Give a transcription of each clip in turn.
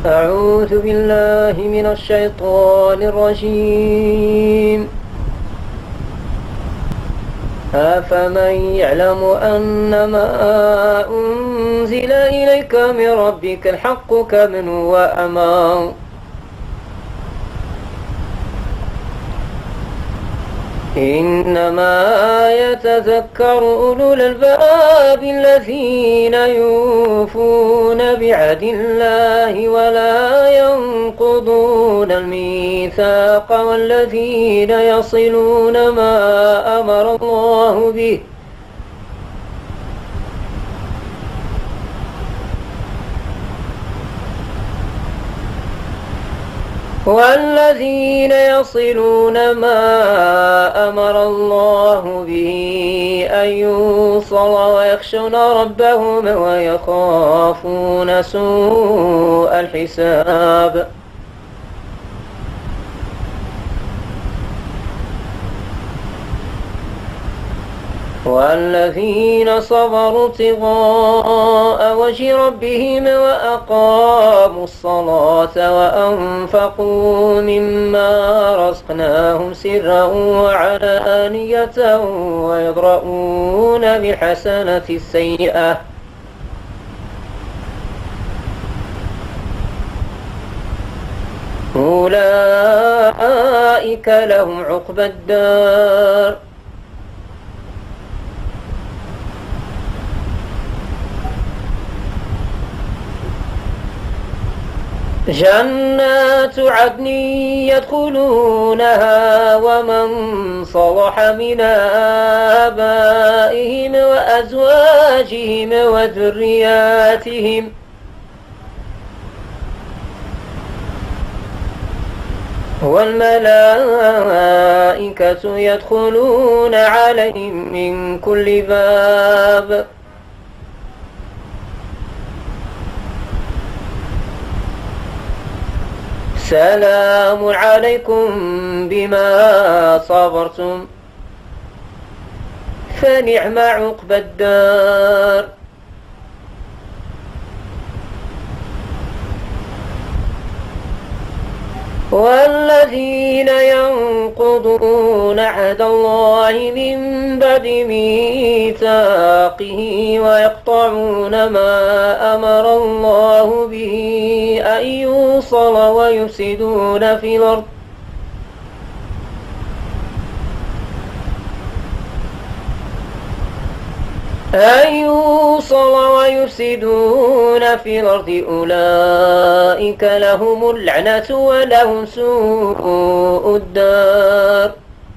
أعوذ بالله من الشيطان الرجيم. أفمن يعلم أنما أنزل إليك من ربك الحق كمن هو أعمى. إنما يتذكر أولو الألباب الذين يوفون بعهد الله ولا ينقضون الميثاق والذين يصلون ما أمر الله به أمر الله به أن يوصل ويخشون ربهم ويخافون سوء الحساب. والذين صبروا ابتغاء وجه ربهم وأقاموا الصلاة وأنفقوا مما رزقناهم سرا وعلانية ويدرؤون بالحسنة السيئة أولئك لهم عقبى الدار. جنات عدن يدخلونها ومن صلح من آبائهم وأزواجهم وذرياتهم والملائكة يدخلون عليهم من كل باب سلام عليكم بما صبرتم فنعم عقبى الدار. والذين ينقضون عهد الله من بعد ميثاقه ويقطعون ما أمر الله به أن يوصل ويفسدون في الأرض أولئك لهم اللعنة ولهم سوء الدار.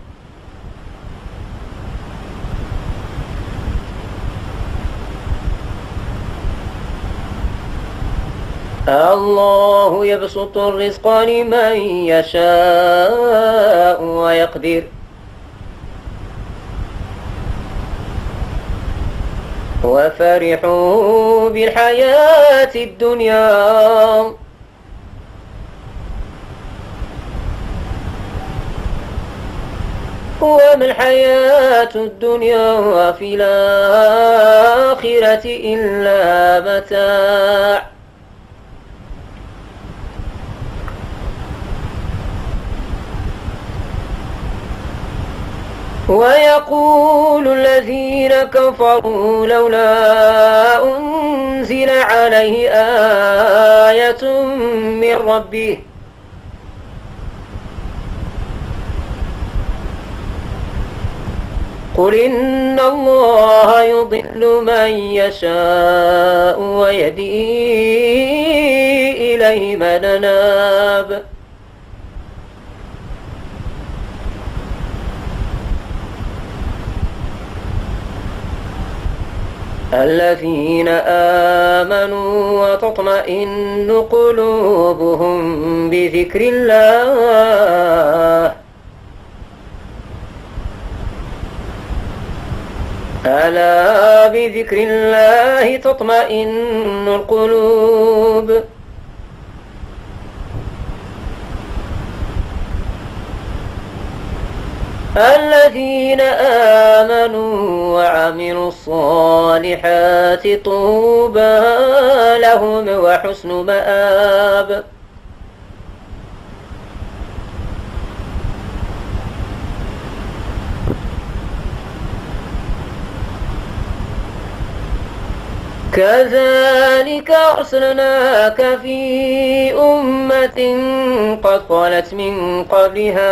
الله يبسط الرزق لمن يشاء ويقدر وفرحوا بالحياة الدنيا وما الحياة الدنيا في الآخرة إلا متاع. ويقول الذين كفروا لولا أنزل عليه آية من ربه قل إن الله يضل من يشاء ويهدي إليه من أناب. الذين آمنوا وتطمئن قلوبهم بذكر الله ألا بذكر الله تطمئن القلوب. الذين آمنوا وعملوا الصالحات طوبى لهم وحسن مآب. كذلك أرسلناك في أمة قد خلت من قبلها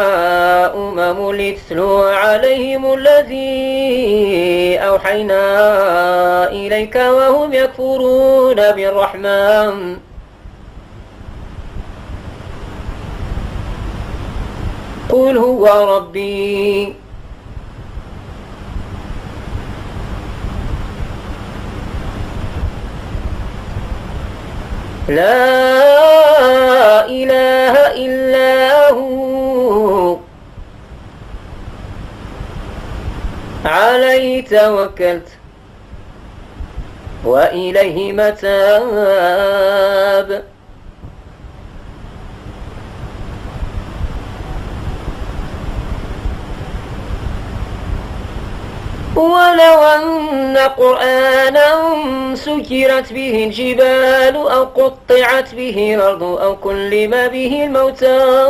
لتتلو عليهم الذي أوحينا إليك وهم يكفرون بالرحمن. قل هو ربي لا إله إلا هو عليه توكلت وإليه متاب. ولو أن قرآنا سكرت به الجبال أو قطعت به الأرض أو كلم به الموتى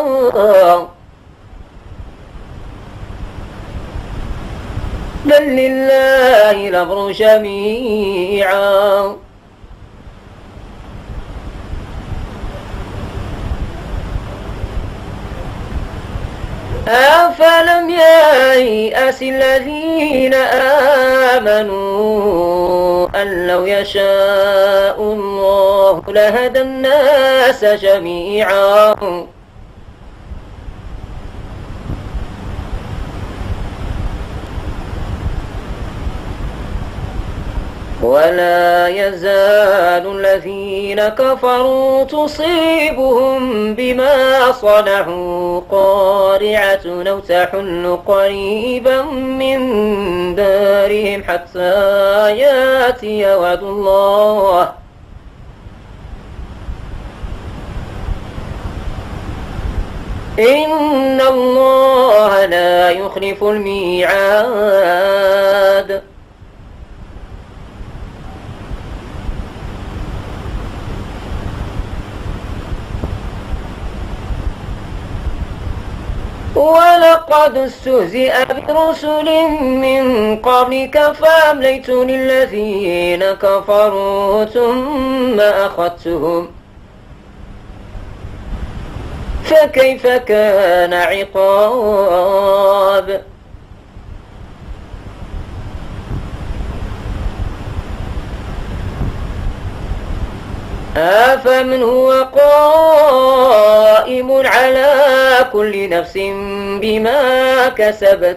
بل لله الأمر جميعا. أفلم ييأس الذين آمنوا أن لو يشاء الله لهدى الناس جميعا. ولا يزال الذين كفروا تصيبهم بما صنعوا قارعة أو تحل قريبا من دارهم حتى يأتي وعد الله إن الله لا يخلف الميعاد. ولقد استهزئ برسل من قبلك فأمليت للذين كفروا ثم أخذتهم فكيف كان عقاب. أفمن هو قائم على كل نفس بما كسبت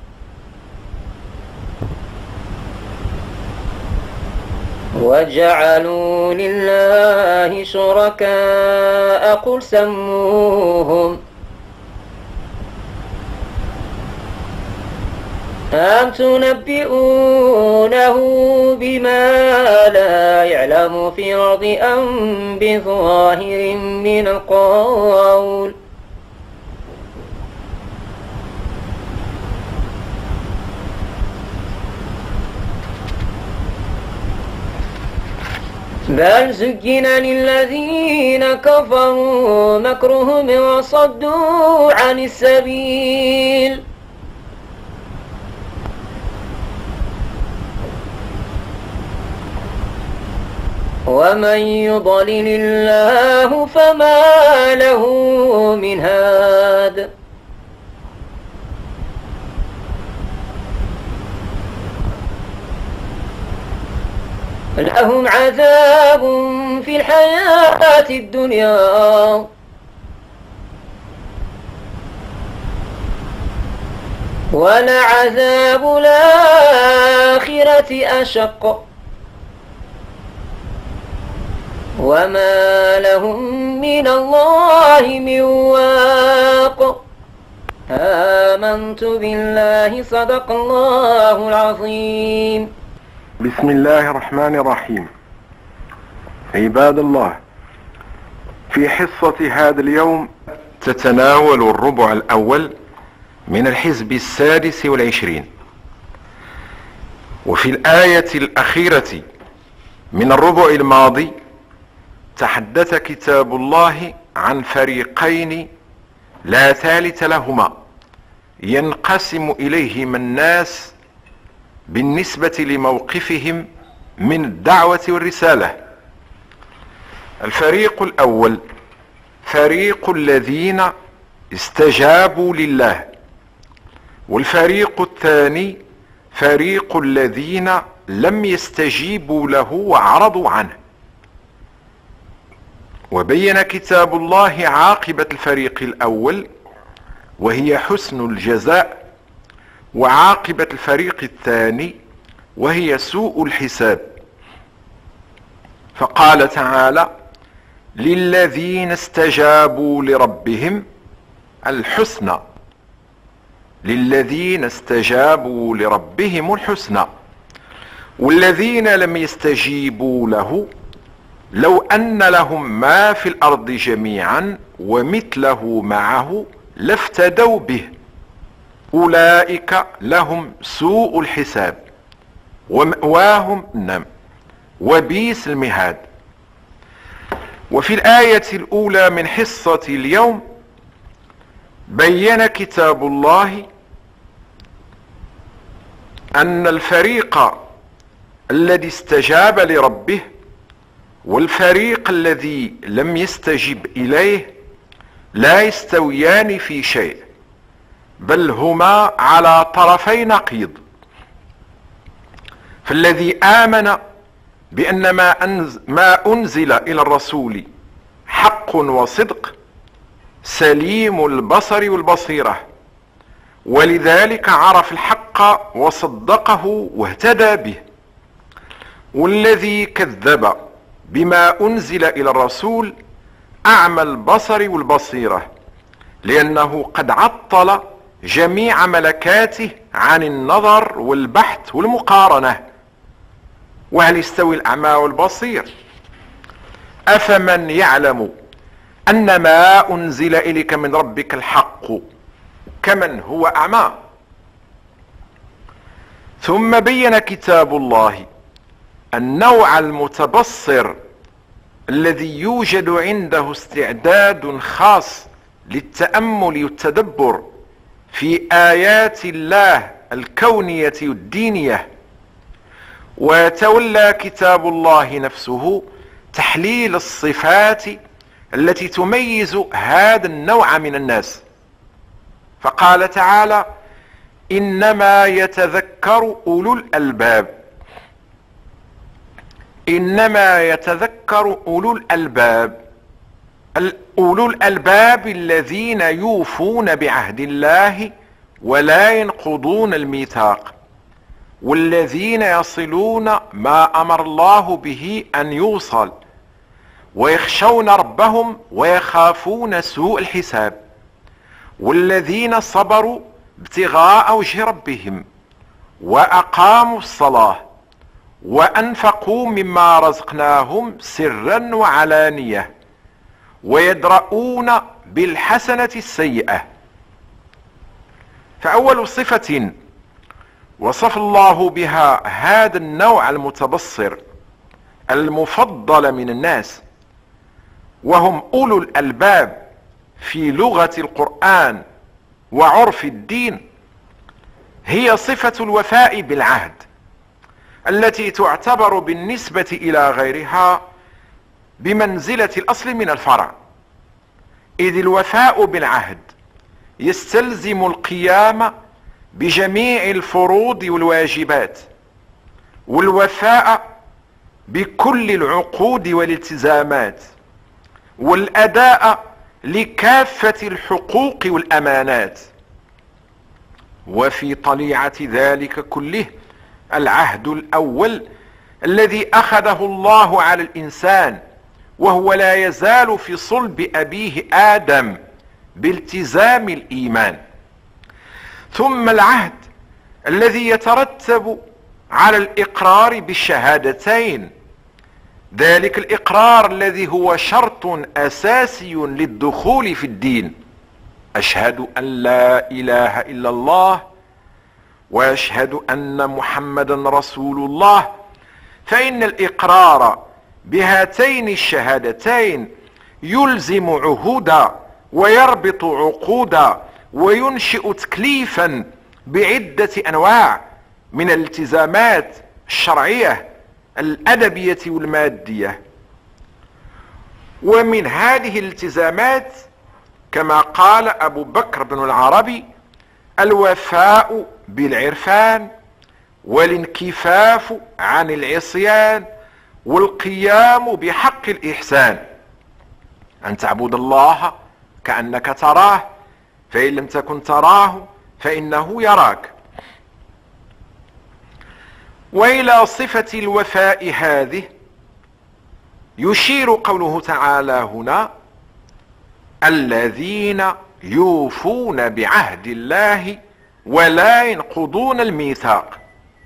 وجعلوا لله شركاء قل سموهم أم تنبئونه بما لا يعلم في الأرض أم بظاهر من القول بل زين للذين كفروا مكرهم وصدوا عن السبيل ومن يضلل الله فما له من هاد. لهم عذاب في الحياة الدنيا ولعذاب الآخرة أشق وما لهم من الله من واق. آمنت بالله صدق الله العظيم. بسم الله الرحمن الرحيم. عباد الله، في حصة هذا اليوم تتناول الربع الأول من الحزب 26، وفي الآية الأخيرة من الربع الماضي تحدث كتاب الله عن فريقين لا ثالث لهما ينقسم إليهما الناس بالنسبة لموقفهم من الدعوة والرسالة. الفريق الأول فريق الذين استجابوا لله، والفريق الثاني فريق الذين لم يستجيبوا له وأعرضوا عنه. وبين كتاب الله عاقبة الفريق الأول وهي حسن الجزاء، وعاقبة الفريق الثاني وهي سوء الحساب. فقال تعالى: للذين استجابوا لربهم الحسنى، للذين استجابوا لربهم الحسنى، والذين لم يستجيبوا له لو أن لهم ما في الأرض جميعا ومثله معه لافتدوا به أولئك لهم سوء الحساب ومأواهم النار وبئس المهاد. وفي الآية الأولى من حصة اليوم بين كتاب الله أن الفريق الذي استجاب لربه والفريق الذي لم يستجب إليه لا يستويان في شيء، بل هما على طرفي نقيض. فالذي آمن بأن ما أنزل إلى الرسول حق وصدق سليم البصر والبصيرة، ولذلك عرف الحق وصدقه واهتدى به. والذي كذب بما أنزل إلى الرسول أعمى البصر والبصيرة، لأنه قد عطل جميع ملكاته عن النظر والبحث والمقارنة. وهل يستوي الأعمى والبصير؟ أفمن يعلم أن ما أنزل إليك من ربك الحق كمن هو أعمى. ثم بين كتاب الله النوع المتبصر الذي يوجد عنده استعداد خاص للتأمل والتدبر في آيات الله الكونية والدينية. وتولى كتاب الله نفسه تحليل الصفات التي تميز هذا النوع من الناس، فقال تعالى: إنما يتذكر أولو الألباب، إنما يتذكر أولو الألباب، أولو الألباب الذين يوفون بعهد الله ولا ينقضون الميثاق، والذين يصلون ما أمر الله به أن يوصل، ويخشون ربهم ويخافون سوء الحساب، والذين صبروا ابتغاء وجه ربهم وأقاموا الصلاة وأنفقوا مما رزقناهم سرا وعلانية ويدرؤون بالحسنة السيئة. فأول صفة وصف الله بها هذا النوع المتبصر المفضل من الناس، وهم أولو الألباب في لغة القرآن وعرف الدين، هي صفة الوفاء بالعهد التي تعتبر بالنسبة إلى غيرها بمنزلة الأصل من الفرع، إذ الوفاء بالعهد يستلزم القيام بجميع الفروض والواجبات، والوفاء بكل العقود والالتزامات، والأداء لكافة الحقوق والأمانات. وفي طليعة ذلك كله العهد الأول الذي أخذه الله على الإنسان، وهو لا يزال في صلب أبيه آدم بالتزام الإيمان. ثم العهد الذي يترتب على الإقرار بالشهادتين، ذلك الإقرار الذي هو شرط أساسي للدخول في الدين: أشهد أن لا إله إلا الله وأشهد أن محمدا رسول الله. فإن الإقرار بهاتين الشهادتين يلزم عهودا ويربط عقودا وينشئ تكليفا بعدة أنواع من الالتزامات الشرعية الأدبية والمادية. ومن هذه الالتزامات كما قال أبو بكر بن العربي: الوفاء بالعرفان، والانكفاف عن العصيان، والقيام بحق الإحسان، أن تعبد الله كأنك تراه، فإن لم تكن تراه فإنه يراك. وإلى صفة الوفاء هذه يشير قوله تعالى هنا: الذين يوفون بعهد الله ولا ينقضون الميثاق.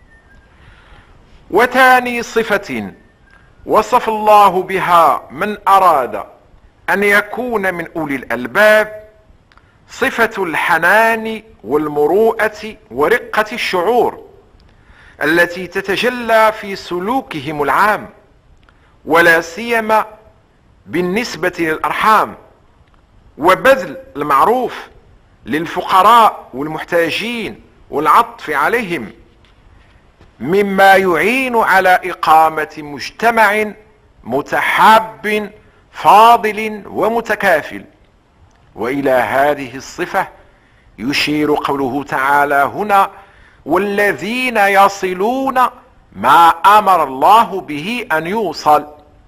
وثاني صفة وصف الله بها من أراد أن يكون من أولي الألباب صفة الحنان والمروءة ورقة الشعور التي تتجلى في سلوكهم العام، ولا سيما بالنسبة للأرحام، وبذل المعروف للفقراء والمحتاجين والعطف عليهم، مما يعين على إقامة مجتمع متحاب فاضل ومتكافل. وإلى هذه الصفة يشير قوله تعالى هنا: والذين يصلون ما أمر الله به أن يوصل.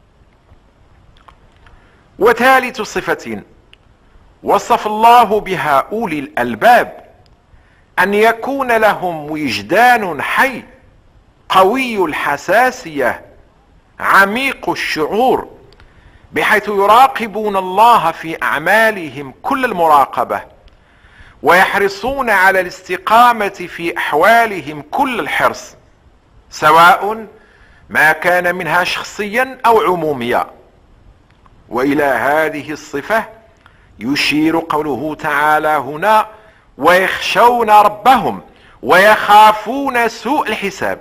وثالث صفة وصف الله بها أولي الألباب أن يكون لهم وجدان حي قوي الحساسية عميق الشعور، بحيث يراقبون الله في أعمالهم كل المراقبة، ويحرصون على الاستقامة في أحوالهم كل الحرص، سواء ما كان منها شخصيا أو عموميا. وإلى هذه الصفة يشير قوله تعالى هنا: ويخشون ربهم ويخافون سوء الحساب.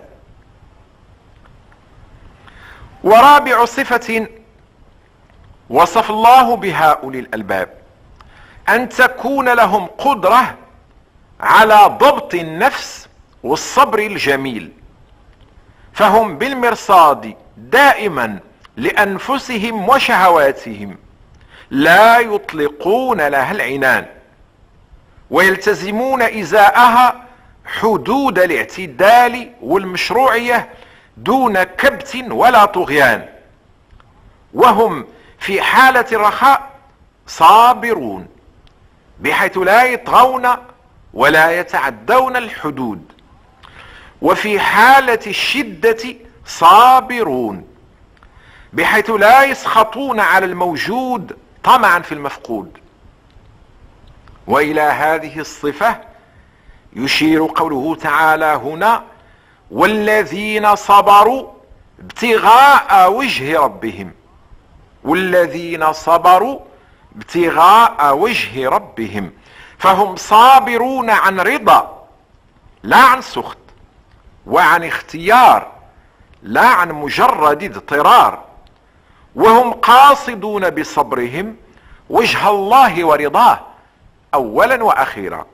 ورابع صفة وصف الله بها أولي الألباب أن تكون لهم قدرة على ضبط النفس والصبر الجميل، فهم بالمرصاد دائما لأنفسهم وشهواتهم، لا يطلقون لها العنان، ويلتزمون إزاءها حدود الاعتدال والمشروعية دون كبت ولا طغيان. وهم في حالة الرخاء صابرون، بحيث لا يطغون ولا يتعدون الحدود، وفي حالة الشدة صابرون، بحيث لا يسخطون على الموجود طمعا في المفقود. وإلى هذه الصفة يشير قوله تعالى هنا: والذين صبروا ابتغاء وجه ربهم. والذين صبروا ابتغاء وجه ربهم، فهم صابرون عن رضا لا عن سخط، وعن اختيار لا عن مجرد اضطرار، وهم قاصدون بصبرهم وجه الله ورضاه أولا وأخيرا.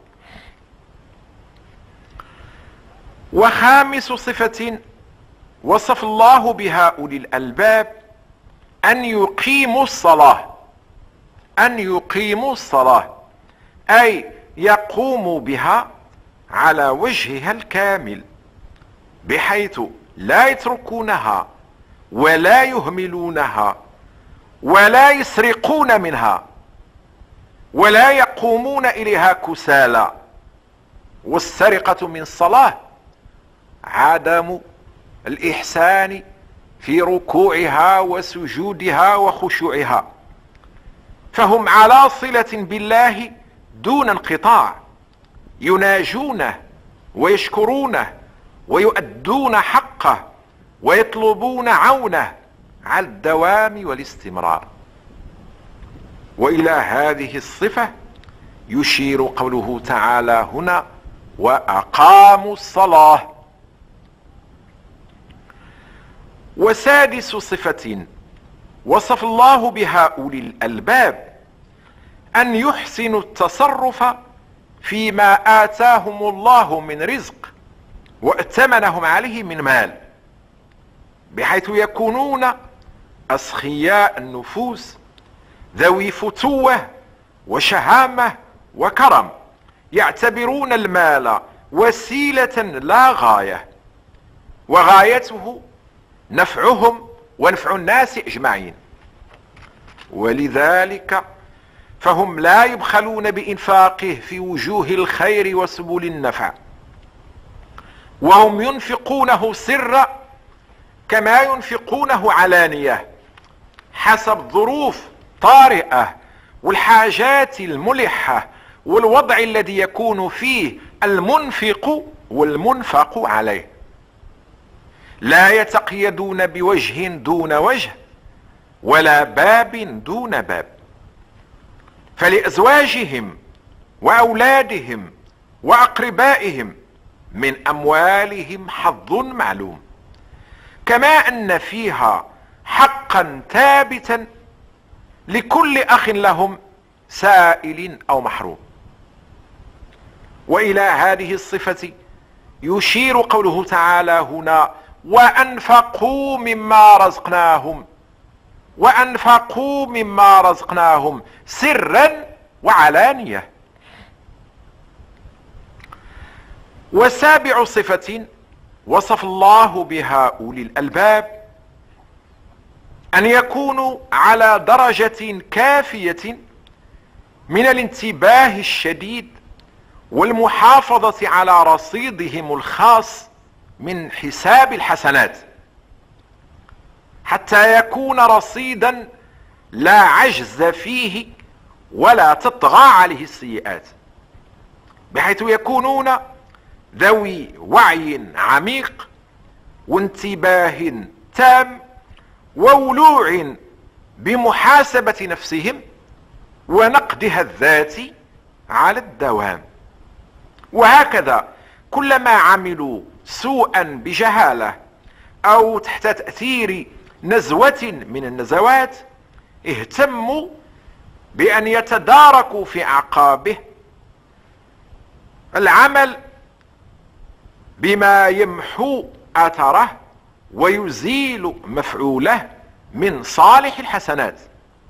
وخامس صفة وصف الله بها أولي الألباب أن يقيموا الصلاة. أن يقيموا الصلاة أي يقوموا بها على وجهها الكامل، بحيث لا يتركونها ولا يهملونها ولا يسرقون منها ولا يقومون إليها كسالى. والسرقة من الصلاة عدم الإحسان في ركوعها وسجودها وخشوعها، فهم على صلة بالله دون انقطاع، يناجونه ويشكرونه ويؤدون حقه ويطلبون عونه على الدوام والاستمرار. وإلى هذه الصفة يشير قوله تعالى هنا: وأقاموا الصلاة. وسادس صفة وصف الله بها أولي الألباب أن يحسنوا التصرف فيما آتاهم الله من رزق وائتمنهم عليه من مال، بحيث يكونون أسخياء النفوس ذوي فتوة وشهامة وكرم، يعتبرون المال وسيلة لا غاية، وغايته نفعهم ونفع الناس اجمعين. ولذلك فهم لا يبخلون بإنفاقه في وجوه الخير وسبل النفع، وهم ينفقونه سرا كما ينفقونه علانية حسب ظروف طارئة والحاجات الملحة والوضع الذي يكون فيه المنفق والمنفق عليه. لا يتقيدون بوجه دون وجه ولا باب دون باب، فلأزواجهم وأولادهم وأقربائهم من أموالهم حظ معلوم، كما أن فيها حقا ثابتا لكل أخ لهم سائل أو محروم. وإلى هذه الصفة يشير قوله تعالى هنا: وأنفقوا مما رزقناهم، وأنفقوا مما رزقناهم سرا وعلانية. وسابع صفة وصف الله بها أولي الألباب أن يكونوا على درجة كافية من الانتباه الشديد والمحافظة على رصيدهم الخاص من حساب الحسنات، حتى يكون رصيدا لا عجز فيه ولا تطغى عليه السيئات، بحيث يكونون ذوي وعي عميق وانتباه تام وولوع بمحاسبة نفسهم ونقدها الذاتي على الدوام. وهكذا كلما عملوا سوءا بجهالة أو تحت تأثير نزوة من النزوات اهتموا بأن يتداركوا في أعقابه العمل بما يمحو أثره ويزيل مفعوله من صالح الحسنات.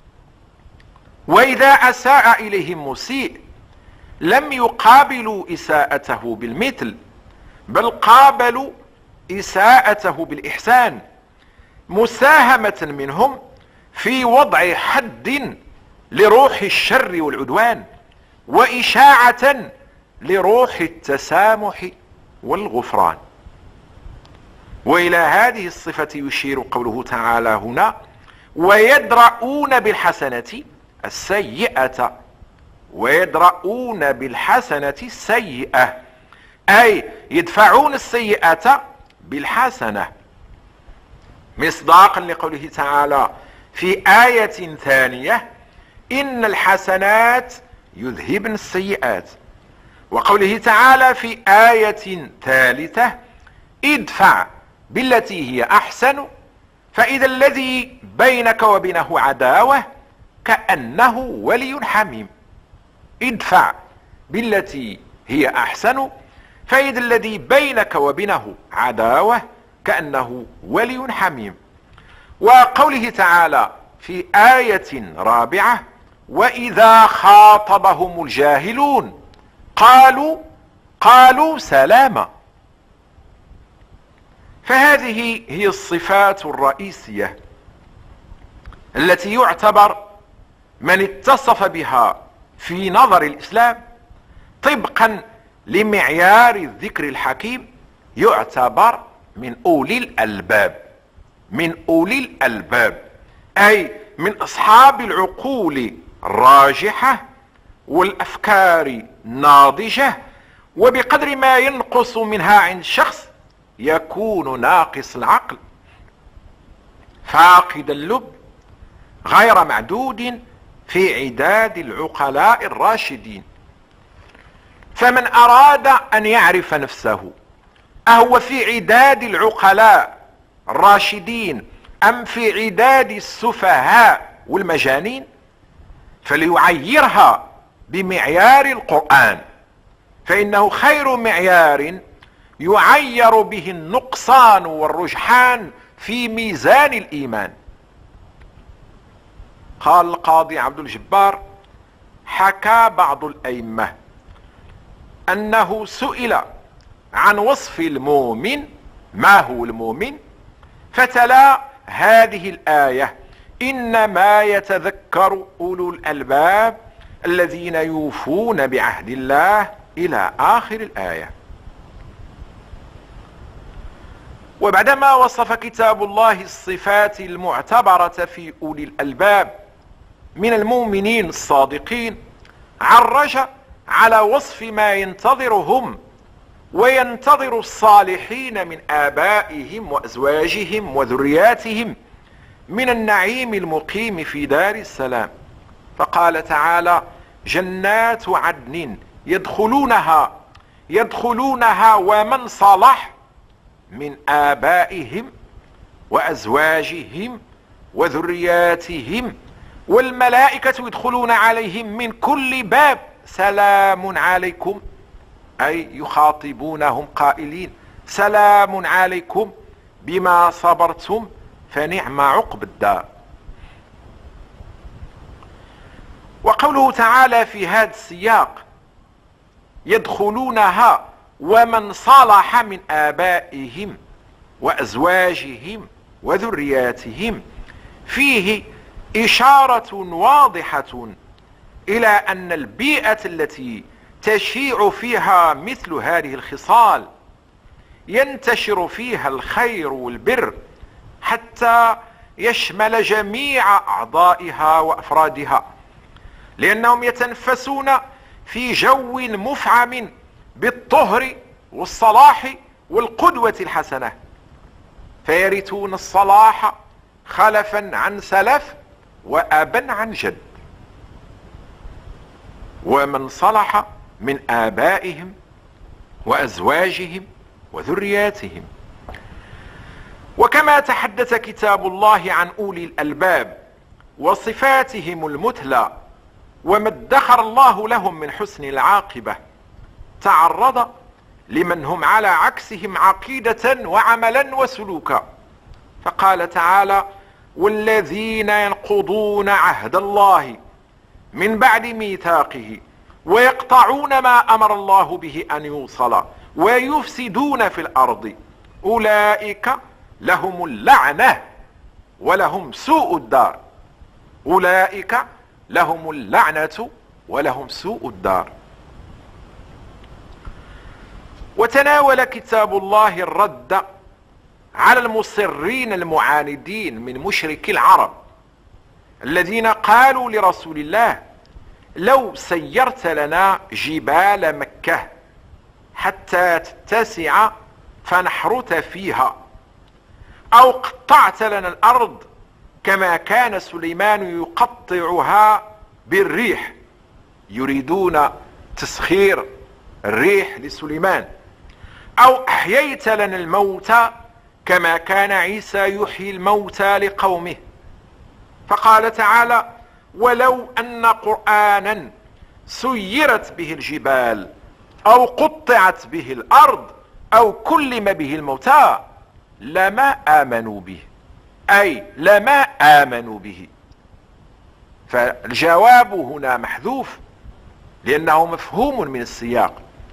وإذا أساء إليهم مسيء لم يقابلوا إساءته بالمثل، بل قابلوا إساءته بالإحسان، مساهمة منهم في وضع حد لروح الشر والعدوان، وإشاعة لروح التسامح والغفران. وإلى هذه الصفة يشير قوله تعالى هنا: ويدرؤون بالحسنة السيئة، ويدرؤون بالحسنة السيئة، أي يدفعون السيئة بالحسنة، مصداقا لقوله تعالى في آية ثانية: إن الحسنات يذهبن السيئات، وقوله تعالى في آية ثالثة: ادفع بالتي هي أحسن فإذا الذي بينك وبينه عداوة كأنه ولي حميم. ادفع بالتي هي أحسن فإذا الذي بينك وبينه عداوة كأنه ولي حميم. وقوله تعالى في آية رابعة: وإذا خاطبهم الجاهلون قالوا سلاما. فهذه هي الصفات الرئيسية التي يعتبر من اتصف بها في نظر الإسلام طبقا لمعيار الذكر الحكيم يعتبر من أولي الألباب، من أولي الألباب، أي من أصحاب العقول الراجحة والأفكار الناضجة، وبقدر ما ينقص منها عند شخص يكون ناقص العقل فاقد اللب غير معدود في عداد العقلاء الراشدين. فمن أراد أن يعرف نفسه أهو في عداد العقلاء الراشدين أم في عداد السفهاء والمجانين؟ فليعيرها بمعيار القرآن، فإنه خير معيار يعير به النقصان والرجحان في ميزان الإيمان. قال القاضي عبد الجبار: حكى بعض الأئمة أنه سئل عن وصف المؤمن، ما هو المؤمن؟ فتلا هذه الآية: إنما يتذكر أولو الألباب الذين يوفون بعهد الله، إلى آخر الآية. وبعدما وصف كتاب الله الصفات المعتبرة في أولي الألباب من المؤمنين الصادقين، عرج على وصف ما ينتظرهم وينتظر الصالحين من آبائهم وأزواجهم وذرياتهم من النعيم المقيم في دار السلام. فقال تعالى: جنات عدن يدخلونها ومن صلح من آبائهم وأزواجهم وذرياتهم والملائكة يدخلون عليهم من كل باب سلام عليكم، أي يخاطبونهم قائلين: سلام عليكم بما صبرتم فنعم عقب الدار. وقوله تعالى في هذا السياق: يدخلونها ومن صلح من آبائهم وأزواجهم وذرياتهم، فيه إشارة واضحة إلى أن البيئة التي تشيع فيها مثل هذه الخصال ينتشر فيها الخير والبر حتى يشمل جميع أعضائها وأفرادها، لأنهم يتنفسون في جو مفعم بالطهر والصلاح والقدوة الحسنة، فيرثون الصلاح خلفا عن سلف وأبا عن جد. ومن صلح من آبائهم وأزواجهم وذرياتهم. وكما تحدث كتاب الله عن أولي الألباب وصفاتهم المثلى وما ادخر الله لهم من حسن العاقبة، تعرض لمن هم على عكسهم عقيدة وعملا وسلوكا، فقال تعالى: والذين ينقضون عهد الله من بعد ميثاقه ويقطعون ما أمر الله به أن يوصل ويفسدون في الأرض أولئك لهم اللعنة ولهم سوء الدار. أولئك لهم اللعنة ولهم سوء الدار. وتناول كتاب الله الرد على المصرين المعاندين من مشركي العرب الذين قالوا لرسول الله: لو سيرت لنا جبال مكة حتى تتسع فنحرث فيها، أو قطعت لنا الأرض كما كان سليمان يقطعها بالريح، يريدون تسخير الريح لسليمان، أو أحييت لنا الموتى كما كان عيسى يحيي الموتى لقومه. فقال تعالى: ولو أن قرآنا سيرت به الجبال أو قطعت به الأرض أو كلم به الموتى لما آمنوا به، أي لما آمنوا به. فالجواب هنا محذوف لأنه مفهوم من السياق.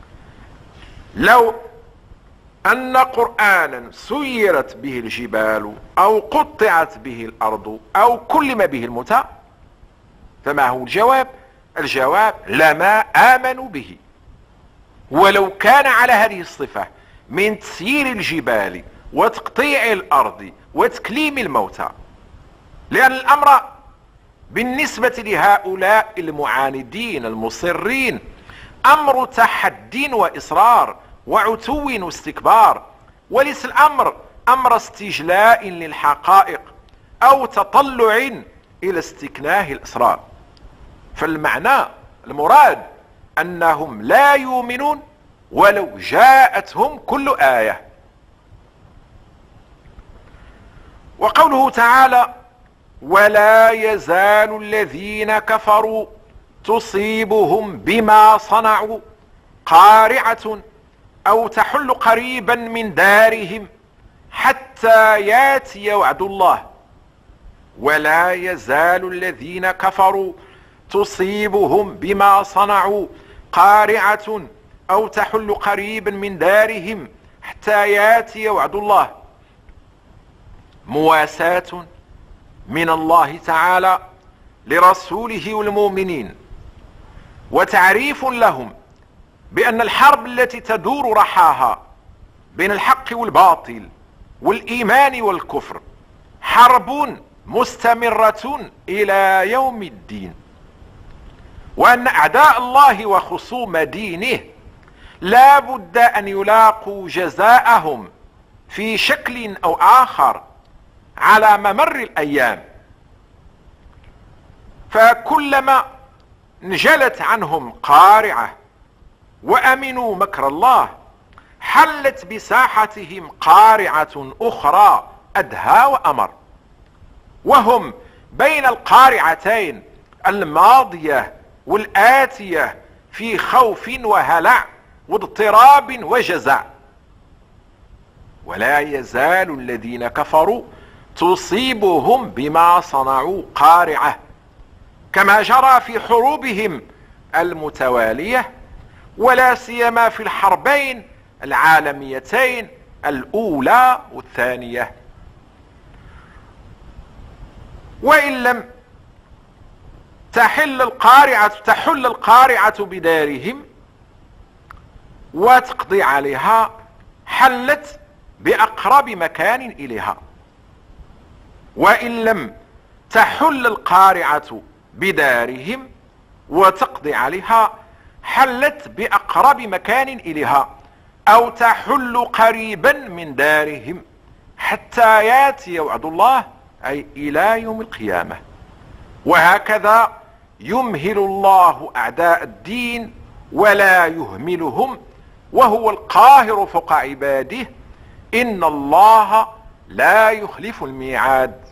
لو أن قرآنا سيرت به الجبال أو قطعت به الأرض أو كلم به الموتى، فما هو الجواب؟ الجواب: لما آمنوا به. ولو كان على هذه الصفة من تسيير الجبال وتقطيع الأرض وتكليم الموتى، لأن الأمر بالنسبة لهؤلاء المعاندين المصرين أمر تحدي وإصرار وعتو واستكبار، وليس الأمر أمر استجلاء للحقائق أو تطلع إلى استكناه الأسرار. فالمعنى المراد أنهم لا يؤمنون ولو جاءتهم كل آية. وقوله تعالى: ولا يزال الذين كفروا تصيبهم بما صنعوا قارعة أو تحل قريبا من دارهم حتى ياتي وعد الله. ولا يزال الذين كفروا تصيبهم بما صنعوا قارعة أو تحل قريبا من دارهم حتى ياتي وعد الله. مواساة من الله تعالى لرسوله والمؤمنين، وتعريف لهم بأن الحرب التي تدور رحاها بين الحق والباطل والإيمان والكفر حرب مستمرة إلى يوم الدين، وأن أعداء الله وخصوم دينه لا بد أن يلاقوا جزاءهم في شكل أو آخر على ممر الأيام. فكلما انجلت عنهم قارعة وأمنوا مكر الله حلت بساحتهم قارعة أخرى أدهى وأمر، وهم بين القارعتين الماضية والآتية في خوف وهلع واضطراب وجزع. ولا يزال الذين كفروا تصيبهم بما صنعوا قارعة، كما جرى في حروبهم المتوالية، ولا سيما في الحربين العالميتين الأولى والثانية. وإن لم تحل القارعة بدارهم وتقضي عليها، حلت بأقرب مكان إليها. وإن لم تحل القارعة بدارهم وتقضي عليها، حلت بأقرب مكان إليها أو تحل قريبا من دارهم حتى ياتي وعد الله، أي إلى يوم القيامة. وهكذا يمهل الله أعداء الدين ولا يهملهم، وهو القاهر فوق عباده، إن الله لا يخلف الميعاد.